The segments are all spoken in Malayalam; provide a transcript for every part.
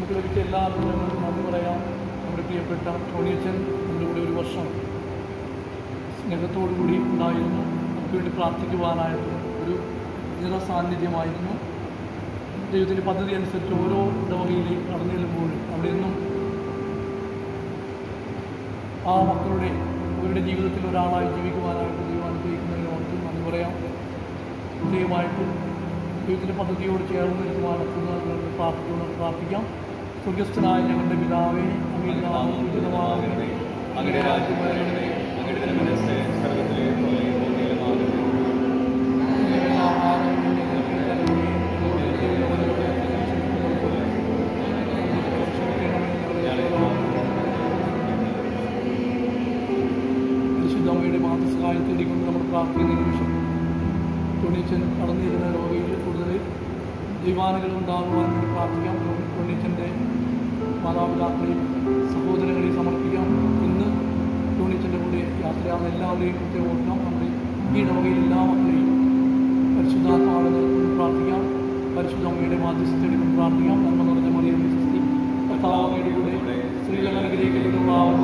നമുക്ക് ലഭിച്ച എല്ലാ അനുഗ്രഹങ്ങളും നന്ദി പറയാം. നമ്മുടെ പ്രിയപ്പെട്ട ടോണിയച്ചൻ നമ്മുടെ കൂടെ ഒരു വർഷം സ്നേഹത്തോടുകൂടി ഉണ്ടായിരുന്നു. നമുക്ക് വേണ്ടി പ്രാർത്ഥിക്കുവാനായിട്ട് ഒരു നിറസാന്നിധ്യമായിരുന്നു. ദൈവത്തിൻ്റെ പദ്ധതി അനുസരിച്ച് ഓരോ ഇടവകയിലേക്ക് കടന്നു ചെല്ലുമ്പോഴും അവിടെ നിന്നും ആ മക്കളുടെ അവരുടെ ജീവിതത്തിൽ ഒരാളായി ജീവിക്കുവാനായിട്ട് ദൈവം അനുഗ്രഹിക്കുന്നതിന് ഓർത്ത് നന്ദി പറയാം. ദൈവമായിട്ട് ദൈവത്തിൻ്റെ പദ്ധതിയോട് ചേർന്ന് നിൽക്കുവാനൊക്കെ പ്രാർത്ഥിക്കാം. സ്വർഗസ്ഥനായ ഞങ്ങളുടെ പിതാവേ, അങ്ങയുടെ നാമം പൂജിതമാകണമേ, അങ്ങയുടെ രാജ്യം വരണമേ, അങ്ങയുടെ തിരുമനസ്സ് സ്വർഗ്ഗത്തിലെ പോലെ ഭൂമിയിലുമാകണമേ. പരിശുദ്ധമ്മയുടെ മാതൃസഹായം തേടിക്കൊണ്ട് നമ്മൾ പ്രാർത്ഥിക്കുന്ന നിമിഷം ടോണിയച്ചൻ കടന്നിരുന്ന രോഗിയിൽ കൂടുതൽ ദൈവാനുകൾ ഉണ്ടാകുവാൻ വേണ്ടി പ്രാർത്ഥിക്കാം. ടോണിയച്ചൻ്റെ മാതാപിതാക്കളെയും സഹോദരങ്ങളെയും സമർപ്പിക്കാം. ഇന്ന് ടോണിയച്ചൻ്റെ കൂടെ യാത്രയാകുന്ന എല്ലാവരെയും കുറിച്ച് ഓർക്കാം. നമ്മുടെ ഈ രോഗിയിൽ എല്ലാ മക്കളെയും പരിശുദ്ധാത്മാവിനെ പ്രാർത്ഥിക്കാം. പരിശുദ്ധ അമ്മയുടെ മാധ്യസ്ഥതയെടുക്കും പ്രാർത്ഥിക്കാം. നന്മ നിറഞ്ഞ മറിയം സ്തുതി, കർത്താവയുടെ കൂടെ സ്ത്രീകൾ അനുഗ്രഹിക്കപ്പെടുന്നതാവുന്നു.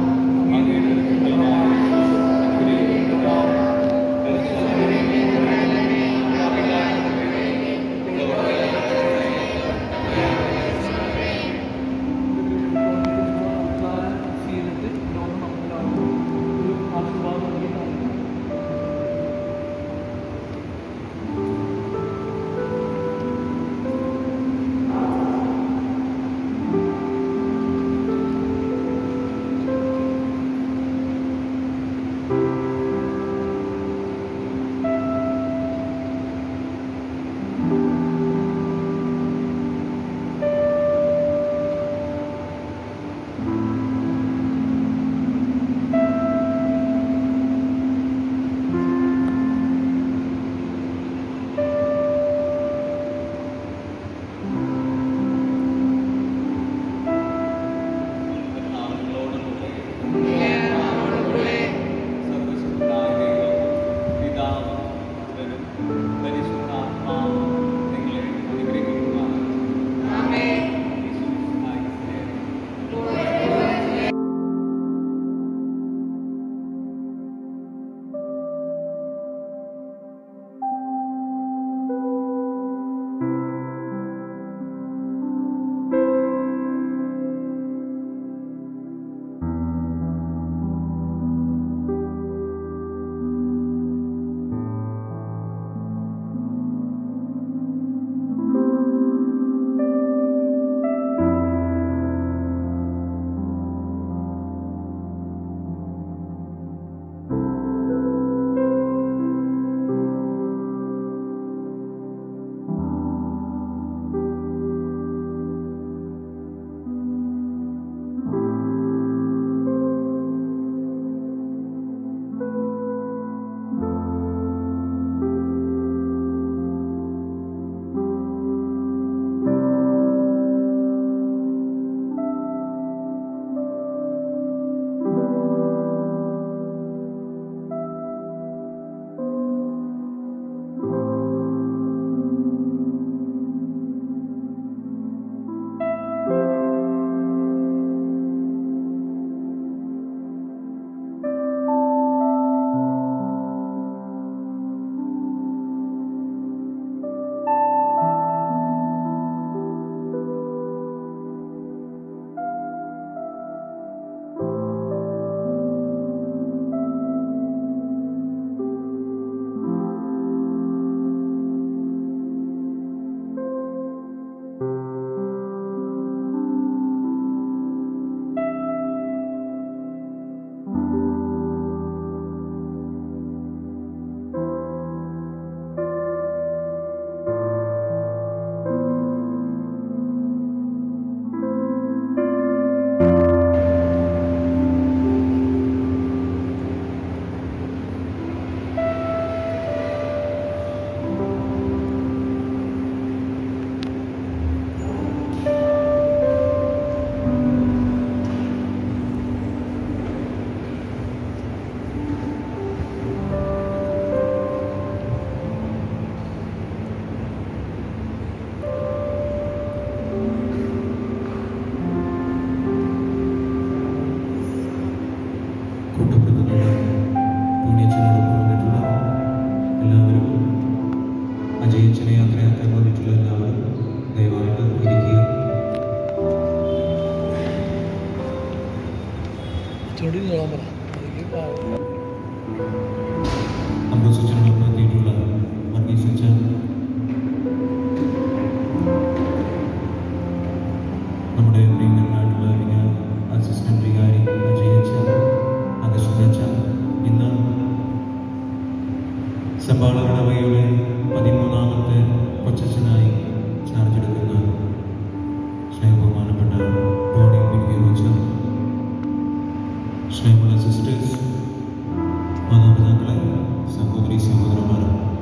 ഒടിഞ്ഞോളാൻ പറ. അംബോസിച്ചനോടൊപ്പത്തിയിട്ടുള്ള വർഗീസ് അച്ഛൻ, നമ്മുടെ പ്രിയങ്കരനായിട്ടുള്ള അസിസ്റ്റന്റ് വികാരി അജയ് അച്ഛൻ, അഗസ്റ്റിൻ അച്ഛൻ, ഇന്ന് സമ്പാളകടവയുടെ 13ാമത്തെ കൊച്ചച്ഛനായി ചാർജ് എടുക്കുന്ന സ്നേഹബഹുമാനപ്പെട്ട ടോണി പിടിക്കുക അച്ഛൻ, സ്നേഹമുള്ള സിസ്റ്റേഴ്സ്, മാതാപിതാക്കളെ, സഹോദരി സഹോദരന്മാർ,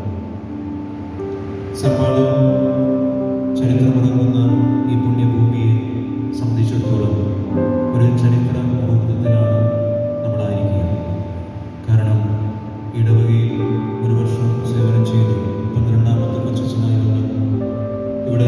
സമ്പാള ചരിത്രമടങ്ങുന്ന ഈ പുണ്യഭൂമിയെ സംബന്ധിച്ചിടത്തോളം ഒരു ചരിത്ര മുഹൂർത്തത്തിലാണ് നമ്മളായിരിക്കുക. കാരണം ഇടവകയിൽ ഒരു വർഷം സേവനം ചെയ്തു 12ാമത്തെ കൊച്ചച്ഛനായിരുന്നു. ഇവിടെ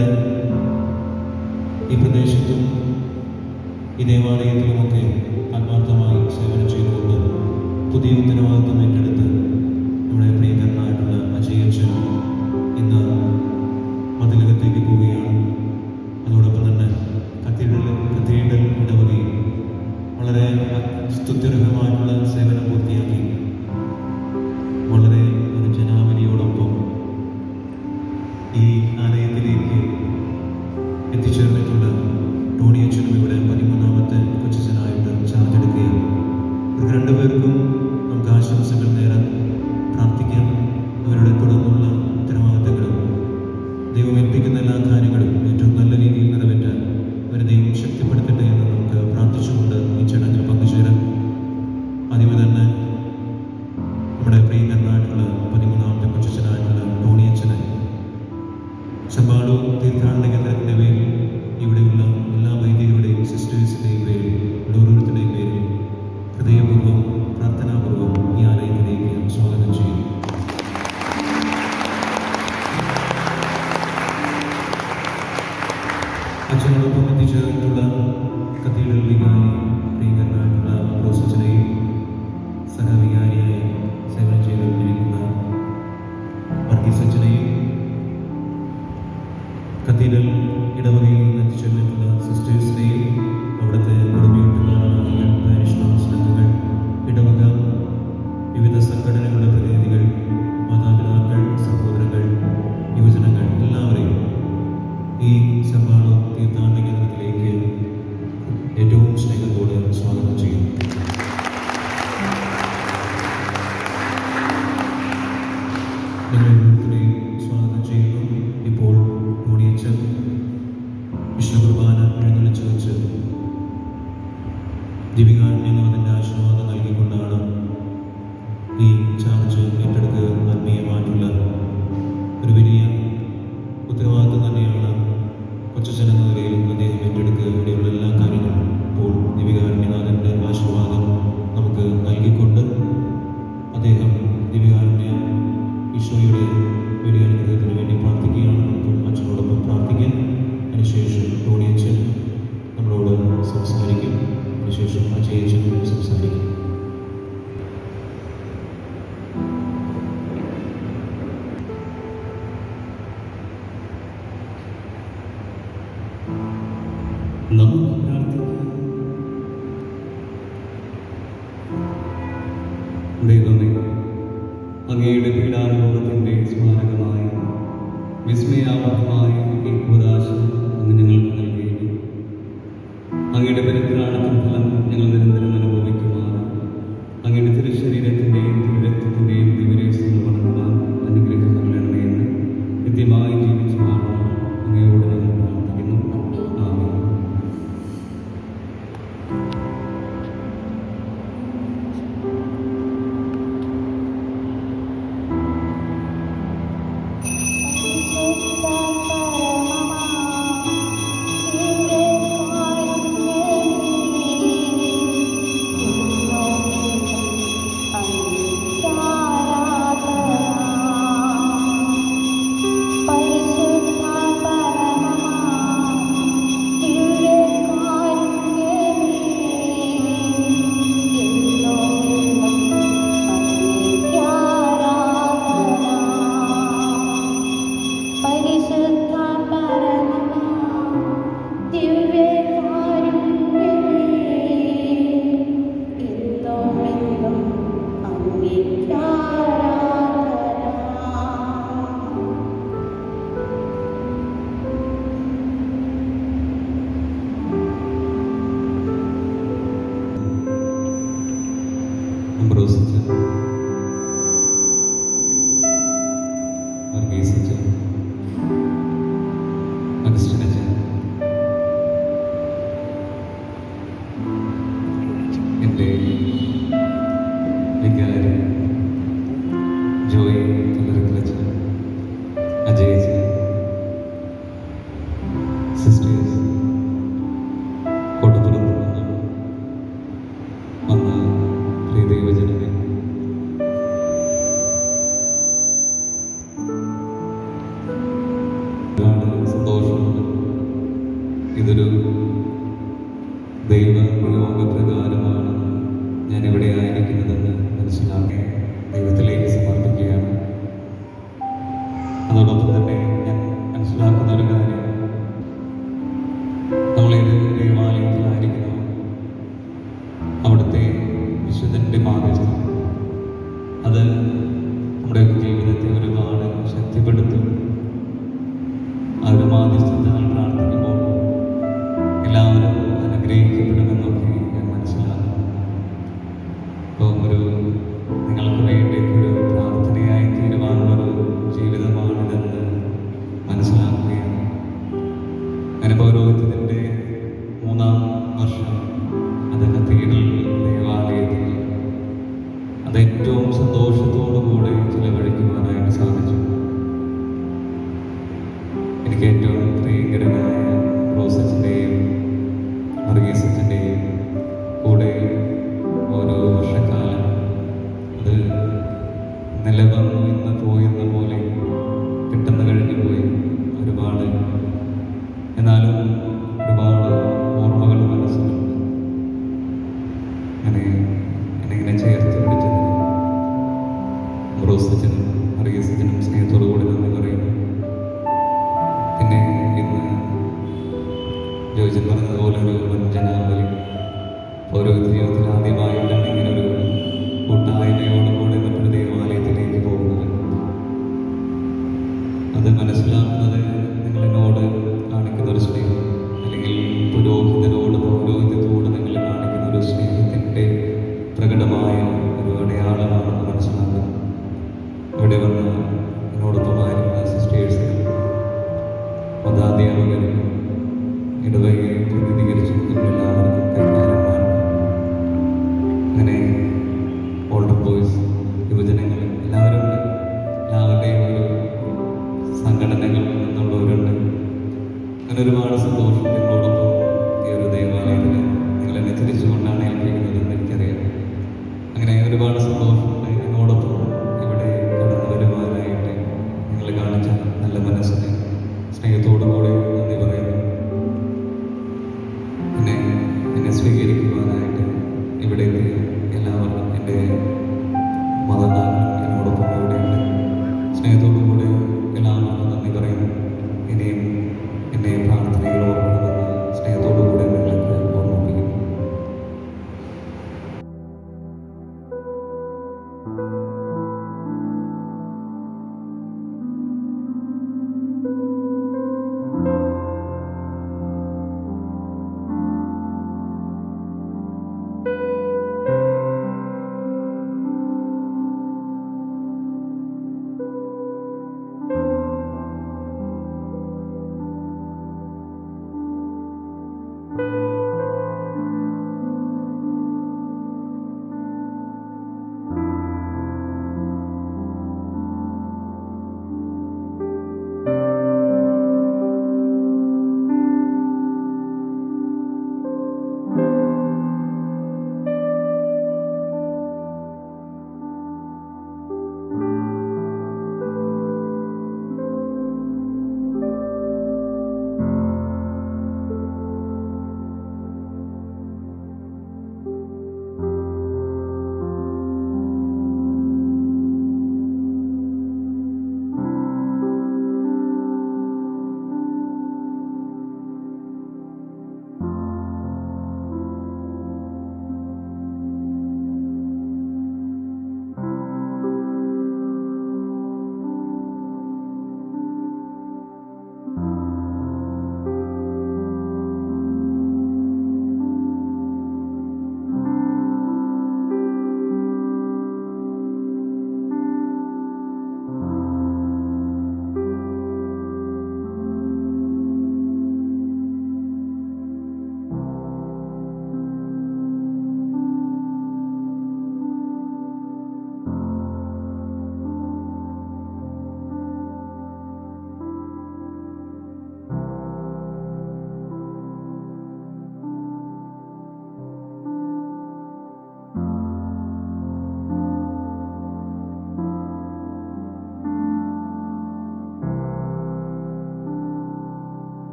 ഈ പ്രദേശത്തും ഈ ദേവാലയത്തിലുമൊക്കെ ആത്മാർത്ഥമായി സേവനം ചെയ്തുകൊണ്ട് പുതിയ ഉത്തരവാദിത്വം ഏറ്റെടുത്ത് നമ്മുടെ പ്രിയങ്കരനായിട്ടുള്ള അജയ് അച്ഛൻ ഇന്ന് മതിലകത്തേക്ക് പോവുകയാണ്. അതോടൊപ്പം തന്നെ കത്തീഡ്രൽ ഇടവകയിൽ വളരെ സ്തുത്യർഹമായിട്ടുള്ള സേവനം പൂർത്തിയാക്കി വളരെ ഒരു ജനാവലിയോടൊപ്പം ഈ ആലയത്തിലേക്ക് എത്തിച്ചേർന്നിട്ടുള്ള ടോണി അച്ഛനും ഇവിടെ 13ാമത്തെ കൊച്ചച്ഛനായിട്ട് ചാർജ് എടുക്കുകയാണ്. ഇവർക്ക് രണ്ടുപേർക്കും നമുക്ക് ആശംസകൾ നേരാൻ പ്രാർത്ഥിക്കാം. അവരുടെ തുടർന്നുള്ള ഉത്തരവാദിത്തങ്ങളും ദൈവം ഏൽപ്പിക്കുന്ന എല്ലാ കാര്യങ്ങളും ഏറ്റവും നല്ല രീതിയിൽ നിറവേറ്റാൻ അവരെ ദൈവം ശക്തിപ്പെടുത്തട്ടെ എന്ന് നമുക്ക് പ്രാർത്ഥിച്ചുകൊണ്ട് ഈ ചടങ്ങിൽ പങ്കുചേരാം. ആദ്യമേ തന്നെ നമ്മുടെ പ്രിയങ്കരനായിട്ടുള്ള 13ാമത്തെ കൊച്ചച്ഛനായിട്ടുള്ള ടോണി അച്ഛനെ സമ്പാളു തീർത്ഥാടന കേന്ദ്രത്തിൻ്റെ പേരിൽ ഇവിടെയുള്ള എല്ലാ വൈദികരുടെയും സിസ്റ്റേഴ്സിൻ്റെയും പേരിൽ ഓരോരുത്തരുടെയും പേരിൽ ഹൃദയപൂർവ്വം പ്രാർത്ഥനാപൂർവ്വം ഈ ആലയത്തിലേക്ക് സ്വാഗതം ചെയ്യും. അച്ഛനോടൊപ്പം എത്തിച്ചേർന്നിട്ടുള്ള കത്തീഡ്രൽ വികാരി പ്രിയങ്കരനായിട്ടുള്ള അംബ്രോസിച്ചനെയും സഹവികാരിയായി സേവനം ചെയ്തുകൊണ്ടിരിക്കുന്ന വർഗീസ് അച്ഛനെയും കത്തീഡ്രൽ ഇടവകയിൽ നിന്ന് എത്തിച്ചേർന്നിട്ടുള്ള സിസ്റ്റേഴ്സിനെയും അവിടുത്തെ കുടുംബീട്ടുള്ള പാരിഷ് കൗൺസിലറുകൾ, ഇടവക വിവിധ സംഘടനകളുടെ പ്രതിനിധികൾ, മാതാപിതാക്കൾ, സഹോദരങ്ങൾ, യുവജനങ്ങൾ എല്ലാവരെയും ഈ സമ്പാള തീർത്ഥാടന കേന്ദ്രത്തിലേക്ക് ഏറ്റവും സ്നേഹത്തോടെ സ്വാഗതം ചെയ്യുന്നു. നിങ്ങൾ ഓരോരുത്തരെയും സ്വാഗതം ചെയ്യുന്നു. ഇപ്പോൾ ടോണി അച്ഛൻ വിഷ്ണു കുർബാന എഴുന്നള്ളിച്ച് വെച്ച് ദിവികാരുണ്യനാഥൻ്റെ ആശീർവാദം നൽകിക്കൊണ്ടാണ് ഈ ചാർജ് ഏറ്റെടുക്കുക. ആത്മീയമായിട്ടുള്ള ഒരു വലിയ ഉത്തരവാദിത്വം തന്നെയാണ് കൊച്ചച്ഛൻ എന്ന നിലയിൽ അദ്ദേഹം ഏറ്റെടുക്കുക. ഇവിടെയുള്ള എല്ലാ കാര്യങ്ങളും ഇപ്പോൾ ദിവികാരുണ്യനാഥൻ്റെ ആശീർവാദം നമുക്ക് നൽകിക്കൊണ്ട് അദ്ദേഹം ദിവികാരുണ്യ ഈശോയുടെ വലിയ അനുഗ്രഹത്തിന് വേണ്ടി പ്രാർത്ഥിക്കുകയാണ്. നമുക്ക് അച്ഛനോടൊപ്പം പ്രാർത്ഥിക്കാം. അതിനുശേഷം ടോണി അച്ഛൻ നമ്മളോട് സംസാരിക്കും. അതിനുശേഷം അജയ് അച്ഛൻ സംസാരിക്കും. നമുക്ക് പ്രാർത്ഥിക്കാം. ദൈവമേ, അങ്ങയുടെ പീഡാനുഭവത്തിൻ്റെ സ്മാരകമായി വിസ്മയാവഹമായ ഈ കൂദാശ അങ്ങ് ഞങ്ങൾക്ക് നൽകിയിരുന്നു. അങ്ങയുടെ പരിത്രാണത്തിൻ ഫലം ഞങ്ങൾ നിരന്തരം അനുഭവിക്കുവാൻ അങ്ങയുടെ തിരുശരീരത്തിൻ്റെയും തിരുരക്തത്തിൻ്റെയും ദിവരേശങ്ങൾ വളരുവാൻ അനുഗ്രഹം നൽകണമേ എന്ന് കൃത്യമായി ജീവിച്ചു വാഴണം അങ്ങയോട് ഞങ്ങൾ പ്രാർത്ഥിക്കുന്നു. ആമേൻ. Mama. ഇതൊരു ദൈവ നിയോഗപ്രകാരമാണ് ഞാനിവിടെ ആയിരിക്കുന്നതെന്ന് മനസ്സിലാക്കി ദൈവത്തിലേക്ക് സമർപ്പിക്കുകയാണ്. അതോടൊപ്പം തന്നെ ഞാൻ മനസ്സിലാക്കുന്ന ഒരു കാര്യം, നമ്മളേത് ദേവാലയത്തിലായിരിക്കുന്നു അവിടുത്തെ വിശുദ്ധൻ്റെ മാധ്യസ്ഥം അത് നമ്മുടെ ജീവിതത്തെ ഒരുപാട് ശക്തിപ്പെടുത്തും. ആ ഒരു മാധ്യസ്ഥത്താൽ പ്രാർത്ഥിക്കുമ്പോൾ എല്ലാവരും അനുഗ്രഹിക്കപ്പെടുമെന്നൊക്കെ ഞാൻ മനസ്സിലാക്കും. അപ്പോൾ നിങ്ങൾക്ക് വേണ്ടി ഒരു പ്രാർത്ഥനയായി തീരുവാനുള്ളൊരു ജീവിതമാണിതെന്ന് മനസ്സിലാക്കുകയാണ്. അങ്ങനെ പൗരോഹിത്യത്തിൻ്റെ 3-ാം വർഷം അത് കത്തീഡ്രൽ ദേവാലയത്തിൽ അത് ഏറ്റവും സന്തോഷത്തോടുകൂടെ ചിലവഴിക്കുവാനായിട്ട് സാധിച്ചു. എനിക്ക് ഏറ്റവും പ്രിയങ്കരനായ റോസച്ചൻ്റെയും മർഗീസച്ചൻ്റെയും കൂടെ ഓരോ വർഷക്കാലം അത് നിലവന്നു ഇന്ന് പോയെന്ന പോലെ പെട്ടെന്ന് കഴിഞ്ഞു പോയി. ഒരുപാട് എന്നാലും ഒരുപാട് ഓർമ്മകൾ മനസ്സിലുണ്ട്. എന്നെ ചേർത്ത് പിടിച്ചതിന് റോസച്ചനും മർഗീസച്ചനും സ്നേഹത്തോടു കൂടി നന്ദി പറയുന്നു. പിന്നെ ഇന്ന് ജോയിച്ചൻ പറഞ്ഞതുപോലെ ഒരു വഞ്ചനാവലി പൗരോഹിത്യ ജീവിതത്തിൽ ആദ്യമായിട്ടാണ് ഇങ്ങനെ ഒരു കൂട്ടായ്മയോടുകൂടി മറ്റൊരു ദേവാലയത്തിലേക്ക് പോകുന്നത്. അത് മനസ്സിലാക്കുന്നത് നിങ്ങൾ എന്നോട് കാണിക്കുന്ന ഒരു സ്നേഹം, അല്ലെങ്കിൽ പുരോഹിതനോട് പൗരോഹിത്യത്തോട് നിങ്ങൾ കാണിക്കുന്ന ഒരു സ്നേഹത്തിൻ്റെ പ്രകടമായ ഒരു അടയാളമാണെന്ന് മനസ്സിലാക്കുക. ഇവിടെ വന്ന് എന്നോടൊപ്പമായിരുന്ന സിസ്റ്റേഴ്സുകൾ, മതാധ്യാപകരും, ഇടവകയെ പ്രതിനിധീകരിച്ച് എല്ലാവർക്കും, കൈമാരന്മാർക്കും, അങ്ങനെ ഓൾഡർ ബോയ്സ്, യുവജനങ്ങൾ എല്ലാവരും ഉണ്ട്. എല്ലാവരുടെയും ഒരു സംഘടനകളിൽ നിന്നുള്ളവരുണ്ട്. അങ്ങനെ ഒരുപാട് സന്തോഷം. നിങ്ങളോടൊപ്പം ഈ ഒരു ദേവാലയത്തിൽ നിങ്ങൾ എന്നെ തിരിച്ചുകൊണ്ടാണ് ഏൽപ്പിക്കുന്നതെന്ന് എനിക്കറിയാം. അങ്ങനെ ഒരുപാട് സന്തോഷമുണ്ട്. എന്നോടൊപ്പം ഇവിടെ കടന്നു വരുവാനായിട്ട് നിങ്ങൾ കാണിച്ച നല്ല മനസ്സിന് സ്നേഹത്തോടുകൂടി നന്ദി പറയുന്നു. എന്നെ സ്വീകരിക്കുവാനായിട്ട് ഇവിടെ എത്തിയ എല്ലാവർക്കും, എൻ്റെ മതനാഥനും എന്നോടൊപ്പം കൂടെയുണ്ട്. സ്നേഹത്തോടുകൂടി എല്ലാവർക്കും നന്ദി പറയുന്നു. ഇനിയും എന്നെ പ്രാർത്ഥനയിൽ ഓർക്കണമെന്ന് സ്നേഹത്തോടുകൂടി നിങ്ങൾക്ക് ഓർമ്മിപ്പിക്കുന്നു.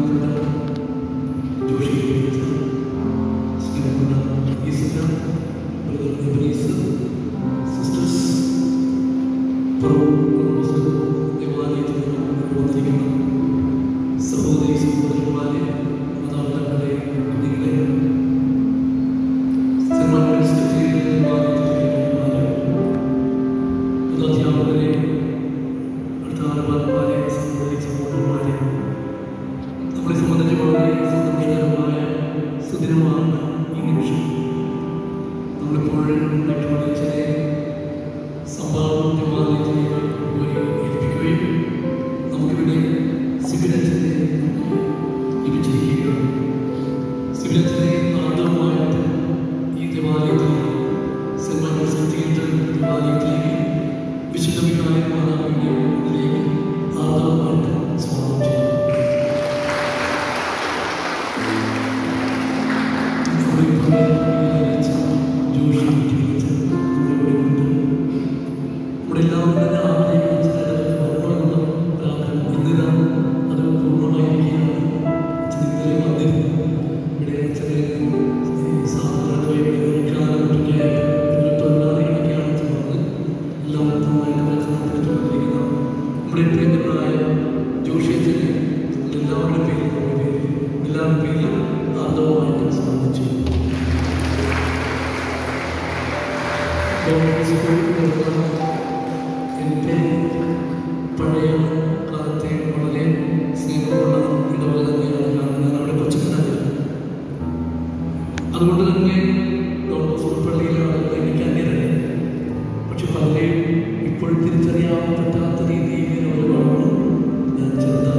അതുകൊണ്ട് തന്നെ പള്ളിയിലാണ് എനിക്ക് അന്യരല്ല. പക്ഷെ പലരെയും ഇപ്പോൾ തിരിച്ചറിയാൻ പറ്റാത്ത രീതിയിൽ ഒരുപാട് ഞാൻ ചെറുതായി.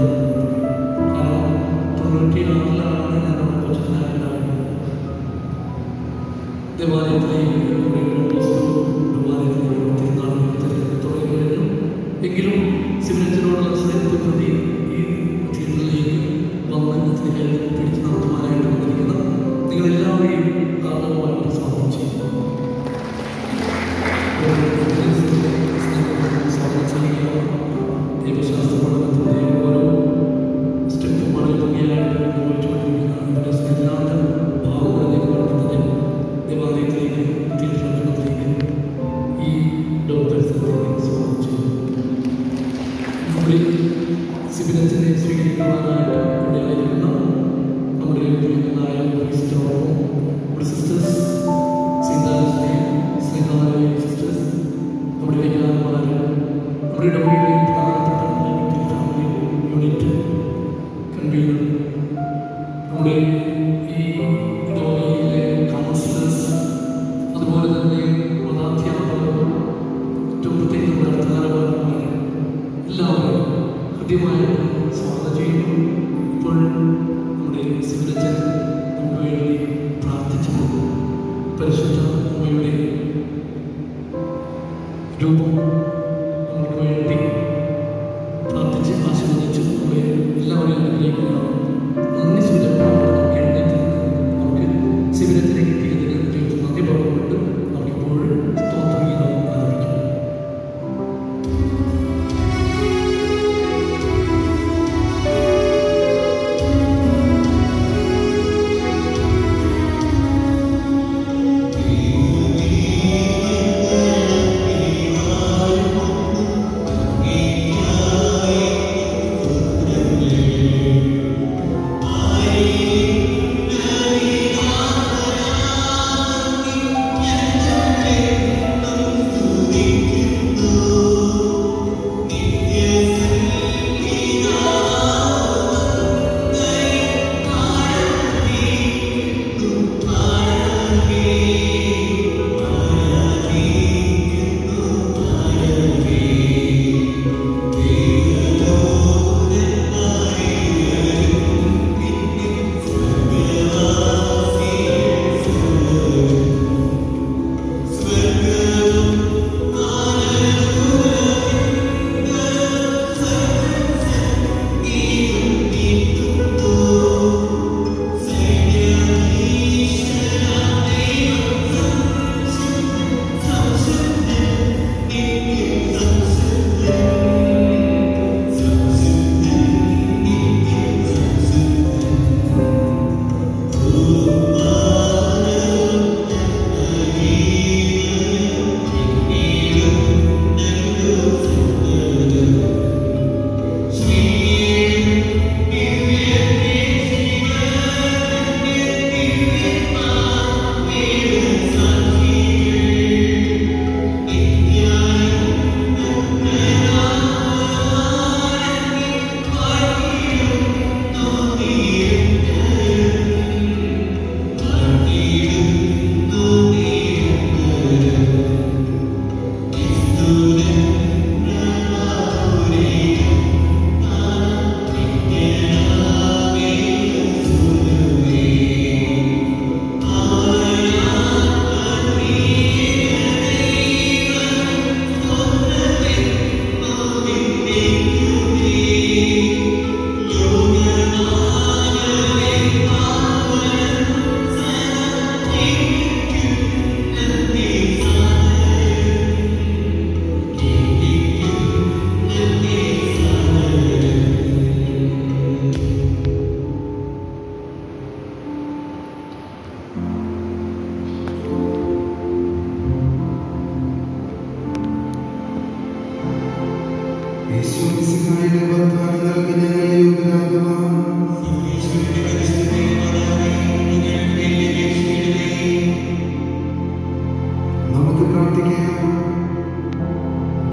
കാരണം 96-ലാണ് ഞാൻ അവിടെ കൊച്ചുണ്ടായിരുന്നത്. ദേവാലയത്തിലേക്ക് എങ്കിലും സിവിലച്ചനോടുള്ള സ്നേഹത്തെ പ്രതി ഈ തിയേറ്ററിലേക്ക് വന്ന് പിടിച്ചു നടത്തുവാനായിട്ട് വന്നിരിക്കുന്ന നിങ്ങളെല്ലാവരെയും കാരണമായിട്ട് സ്വാഗതം ചെയ്യുന്നു. ദൈവശാസ്ത്ര പഠനത്തിൻ്റെ ഓരോ സ്റ്റെപ്പും വളരെ ഭംഗിയായിട്ട് നിർവഹിച്ചുകൊണ്ടിരിക്കുന്ന എല്ലാവരും ഭാവങ്ങളിലേക്ക് വളർത്തുന്നത് ദേവാലയത്തിലേക്ക് തിയേറ്ററിലേക്ക് ഈ ഡോക്ടേഴ്സിലേക്ക് സ്വാഗതം ചെയ്യുന്നു. നമ്മുടെ സിവിലച്ചനെ സ്വീകരിക്കുവാനായിട്ട് ഇവിടെ ആയിരിക്കുന്ന നമ്മുടെ പ്രിയങ്കരായ ക്രിസ്ത്യനോടൊപ്പം നമ്മുടെ സിസ്റ്റേഴ്സ് സ്നേഹാലയ സിസ്റ്റേഴ്സ്, നമ്മുടെ വൈകാരന്മാർ, നമ്മുടെ ഇടവകയിലെ പ്രധാനപ്പെട്ട ഫാമിലി യൂണിറ്റ് കൺവീനർ, നമ്മുടെ ഈ ഇടവകയിലെ കൗൺസിലേഴ്സ്, അതുപോലെ തന്നെ മതാധ്യാപകർ, ഏറ്റവും പ്രത്യേകം നമ്മുടെ അർത്ഥാനപരന്മാർ എല്ലാവരും കൃത്യമായിട്ട് സ്വാഗതം ചെയ്യുന്നു. ഇപ്പോൾ നമ്മുടെ സിവിലച്ചൻ നമുക്ക് വേണ്ടി പ്രാർത്ഥിച്ചു. പരിശുദ്ധ അമ്മയുടെ രൂപം നമുക്ക് വേണ്ടി പ്രാർത്ഥിച്ച് ആശീർവദിച്ചു. നമ്മളെ എല്ലാവരെയും അനുഗ്രഹിക്കുന്നതാണ്. നന്ദി സൂചകമായി നമുക്ക് എഴുന്നേറ്റ് നമുക്ക് സിവിലച്ചനെ കിട്ടിയതിന് ദൈവത്തിന് നന്ദി പറഞ്ഞുകൊണ്ട് നമുക്കിപ്പോൾ സ്തോത്രഗീതം ആരംഭിക്കും.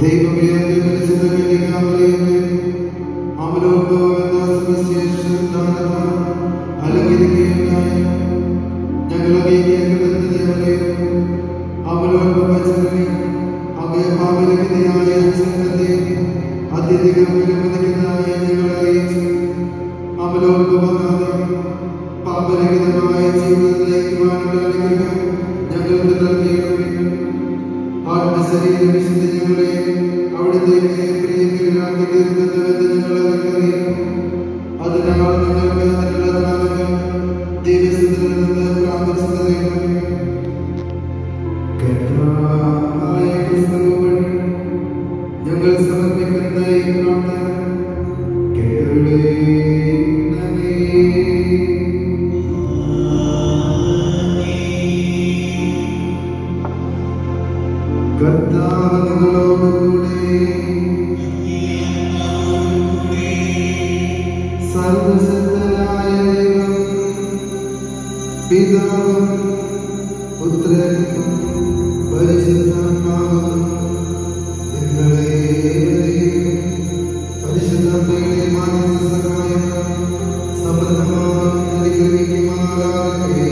ദൈവമേ പരിശുദ്ധ കന്യകാമറിയമേ അവലോകമെന്ന സുവിശേഷം ദാനത്താൽ അലങ്കരിക്കുകയുണ്ടായി. ഞങ്ങളെ അവലോക വചനങ്ങളിൽ പാപരഹിതയായ സംഘത്തെ അത്യധികം വിലമതിക്കുന്നതായി ഞങ്ങൾ അറിയിച്ചു. അവലോകമാകാതെ പാപരഹിതമായ ജീവിതം നയിക്കുവാനുള്ള അനുഗ്രഹം ഞങ്ങൾക്ക് നൽകിയിട്ടുണ്ട്. ആത്മശരീര വിശുദ്ധ ഞങ്ങളെ അവിടത്തേക്ക് പ്രിയങ്കരനാക്കി തീർക്കുന്നുവെന്ന് ഞങ്ങൾ അറിയിക്കും. അതിനാൽ നിങ്ങൾക്ക് അതിനുള്ള ദാനങ്ങൾ ദൈവസ്ഥത്തിൽ നിന്ന് പ്രാപിച്ചു തരുന്നു. ഞങ്ങൾ സമർപ്പിക്കുന്ന ഈ പ്രാർത്ഥന കർത്താവ് നിങ്ങളോടുകൂടെ സർവശക്തനായ ദൈവം പിതാവും പുത്രനും പരിശുദ്ധാത്മാവും നിങ്ങളെ പരിശുദ്ധയുടെ മാനസിക സഹായം സമൃദ്ധമായി അനുഗ്രഹിക്കുമാറാകട്ടെ.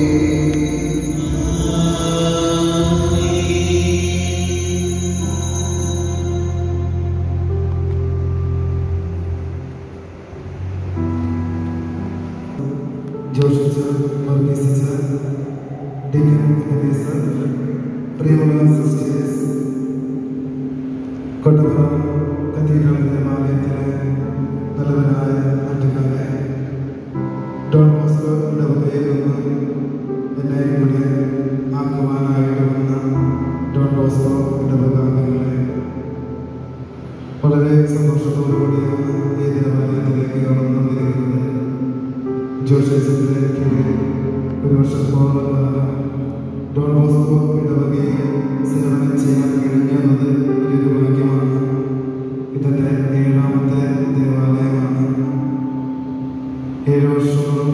പ്രിയമുള്ള സിസ്റ്റേഴ്സ്, കൊട്ടപ്പുറം കത്തീഡ്രൽ ദേവാലയത്തിലെ നല്ലവനായ നാട്ടുകാരെ, ഡോൺ ബോസ്കോ ഇടവകയിൽ നിന്ന് എന്നെ ഇവിടെ ആക്കുവാനായിട്ട് വന്ന ഡോൺ ബോസ്കോ ഇടവകാംഗങ്ങളെ, വളരെ സന്തോഷത്തോടുകൂടിയാണ് ഈ ദേവാലയത്തിലേക്ക് കടന്നു വന്നിരിക്കുന്നത്. ജോഷേസിന്റെ കീഴിൽ ഒരു വർഷത്തോളം കാലം ഡോൺ ബോസ്കോ ഇടവകയിൽ സേവനം ചെയ്യാൻ കഴിഞ്ഞത് വലിയൊരു ഭാഗ്യമാണ്. ഇതിൻ്റെ 7ാമത്തെ ദേവാലയമാണ്. 7 വർഷങ്ങളും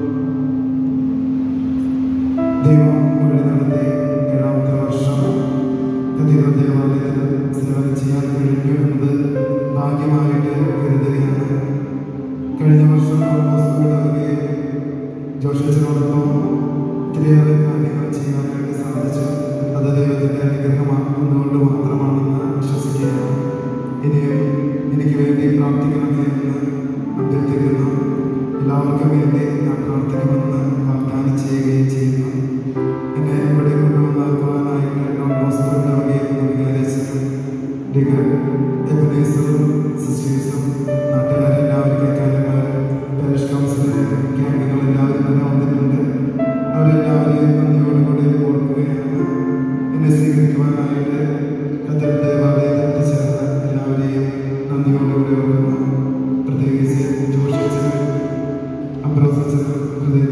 ദൈവം വഴി നടത്തി 7ാമത്തെ വർഷം കത്തീഡ്രൽ ദേവാലയത്തിൽ സേവനം ചെയ്യാൻ കഴിഞ്ഞു എന്നത് ഭാഗ്യമായിട്ട് കരുതുകയാണ്. കഴിഞ്ഞ വർഷം ഡോൺ ബോസ്കോ ഇടവകയിൽ ജോഷേസിനോടൊപ്പം ഒത്തിരിയേറെ കാര്യങ്ങൾ ചെയ്യാനായിട്ട് സാധിച്ചു. അത് ദൈവത്തിൻ്റെ അനുഗ്രഹമാകുന്നതുകൊണ്ട് മാത്രമാണെന്ന് വിശ്വസിക്കുകയാണ്. ഇനിയും എനിക്ക് വേണ്ടി പ്രാർത്ഥിക്കണമേ എന്ന് അഭ്യർത്ഥിക്കുന്നു. എല്ലാവർക്കും വേണ്ടി ഞാൻ പ്രാർത്ഥിക്കുമെന്ന് വാഗ്ദാനം ചെയ്യുകയും ചെയ്യുന്നു. എന്നെ ഇവിടെ കൊണ്ടുവന്നാക്കുവാനായിട്ട് ഡോൺ ബോസ്കോ ഇടവകയിൽ വികാരിച്ചതും എബനേസറും സിസ്റ്റേഴ്സും നാട്ടുകാരെല്ലാവരും കൈക്കാരന്മാരും പാരിഷ് കൗൺസിലറെ ക്യാമ്പുകളെല്ലാവരും തന്നെ വന്നിട്ടുണ്ട്. അവരെല്ലാവരെയും നന്ദിയോടുകൂടി ഓർക്കുകയാണ്. എന്നെ സ്വീകരിക്കുവാനായിട്ട് കത്തീഡ്രൽ ദേവാലയത്തിൽ ചേർന്ന് എല്ലാവരെയും നന്ദിയോടുകൂടി ഓർക്കുന്നു. പ്രത്യേകിച്ച് ജോഷച്ചനും അബ്രോസച്ചനും ഹൃദയ